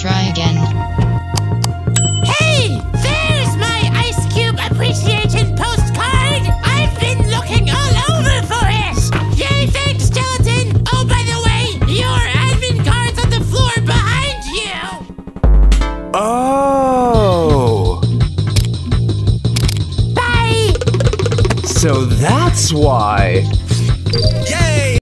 try again. Hey! There's my Ice Cube appreciation postcard! I've been looking all over for it! Yay, thanks, Gelatin! Oh, by the way, your admin card's on the floor behind you! Oh! Bye! So that's why!